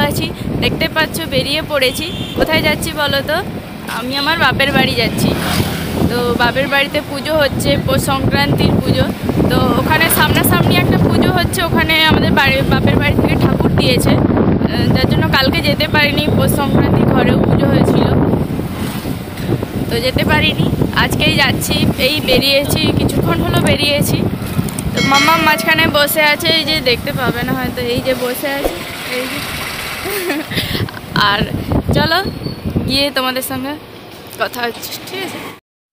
আছি, দেখতে পাচ্ছ বেরিয়ে পড়েছি। কোথায় যাচ্ছি বলো তো? আমি আমার বাপের বাড়ি যাচ্ছি। তো বাপের বাড়িতে পুজো হচ্ছে, পৌষ সংক্রান্তির পুজো। তো ওখানে সামনাসামনি একটা পুজো হচ্ছে, ওখানে আমাদের বাপের বাড়ি থেকে ঠাকুর দিয়েছে, যার জন্য কালকে যেতে পারিনি। পৌষ সংক্রান্তি ঘরেও পুজো হয়েছিল, তো যেতে পারিনি। আজকেই যাচ্ছি, এই বেরিয়েছি, কিছুক্ষণ হলো বেরিয়েছি। তো মাম্মা মাঝখানে বসে আছে, এই যে দেখতে পাবে না হয়তো, এই যে বসে আছে, এই যে আর চলো গিয়ে তোমাদের সঙ্গে কথা হচ্ছে, ঠিক আছে?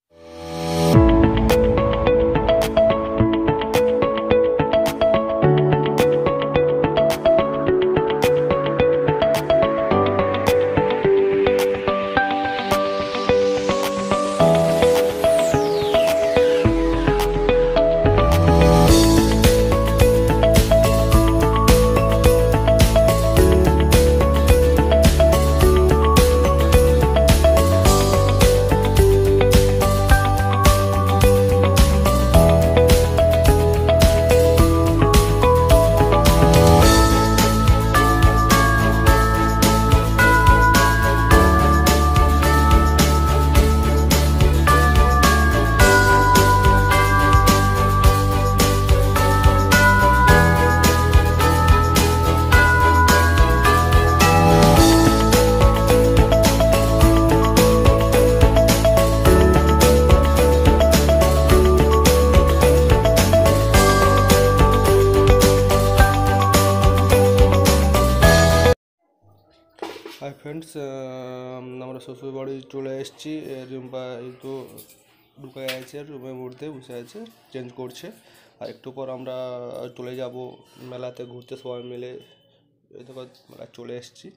হাই ফ্রেন্ডস, আমরা শ্বশুর বাড়ি চলে এসেছি। রিম্পা এই তো ঢুকে গেছে, রুমের মধ্যে বসে আছে, চেঞ্জ করছে। আর একটু পর আমরা চলে যাব মেলাতে ঘুরতে সবাই মিলে। এই দেখো মেলা চলে এসেছি,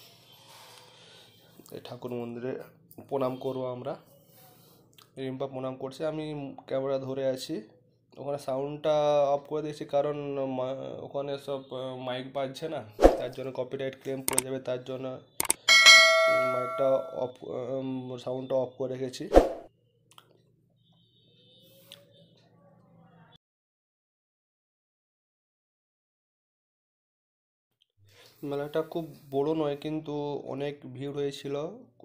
এই ঠাকুর মন্দিরে প্রণাম করবো আমরা। রিম্পা প্রণাম করছে, আমি ক্যামেরা ধরে আছি। ওখানে সাউন্ডটা অফ করে দিয়েছি, কারণ ওখানে সব মাইক বাজছে না, তার জন্য কপিরাইট ক্লেম পড়ে যাবে, তার জন্য মাইকটা অফ, সাউন্ডটা অফ করে রেখেছি। মেলাটা খুব বড় নয়, কিন্তু অনেক ভিড় হয়েছিল।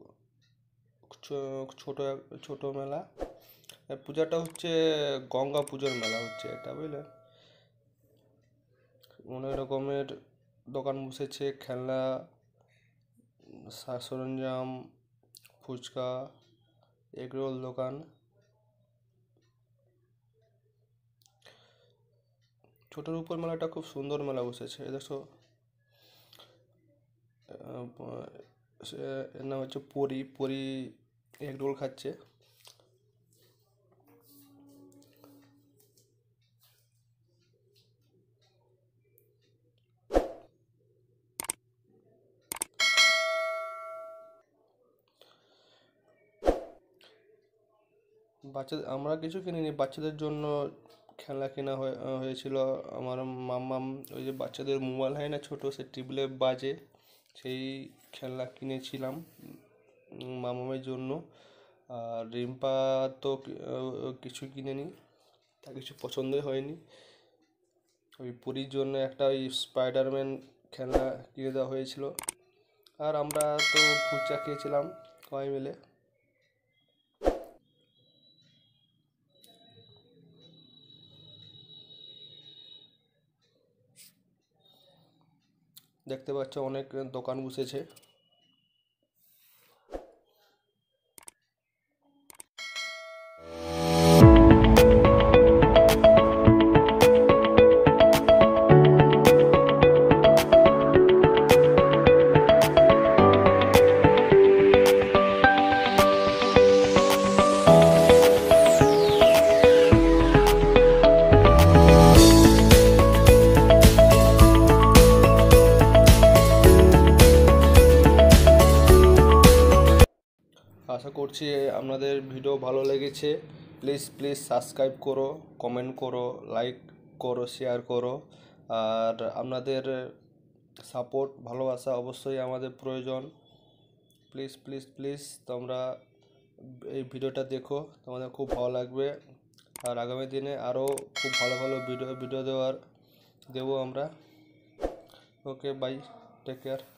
ছোট ছোট মেলা। পূজাটা হচ্ছে গঙ্গা পুজোর মেলা হচ্ছে এটা, বুঝলেন? অনেক রকমের দোকান বসেছে, খেলনা, সরঞ্জাম, ফুচকা, এগরোল দোকান। ছোটোর উপর মেলাটা খুব সুন্দর মেলা বসেছে। দেখো, এর নাম হচ্ছে পরি। পরি এগরোল খাচ্ছে। আমরা কিছু কিনিনি, বাচ্চাদের জন্য খেলনা কেনা হয়েছিল। আমার মাম্মাম ওই যে বাচ্চাদের মোবাইল হয় না ছোটো, সে টিপলে বাজে, সেই খেলনা কিনেছিলাম মামামের জন্য। আর রিম্পা তো কিছু কিনেনি, তার কিছু পছন্দই হয়নি। ওই পুরীর জন্য একটা ওই স্পাইডারম্যান খেলনা কিনে দেওয়া হয়েছিল। আর আমরা তো ফুচকা খেয়েছিলাম সবাই মিলে। দেখতে পাচ্ছ অনেক দোকান বসেছে। আশা করছি আপনাদের ভিডিও ভালো লেগেছে। প্লিজ সাবস্ক্রাইব করো, কমেন্ট করো, লাইক করো, শেয়ার করো। আর আপনাদের সাপোর্ট, ভালোবাসা অবশ্যই আমাদের প্রয়োজন। প্লিজ তোমরা এই ভিডিওটা দেখো, তোমাদের খুব ভালো লাগবে। আর আগামী দিনে আরও খুব ভালো ভিডিও দেবো আমরা। Okay, bye, take care.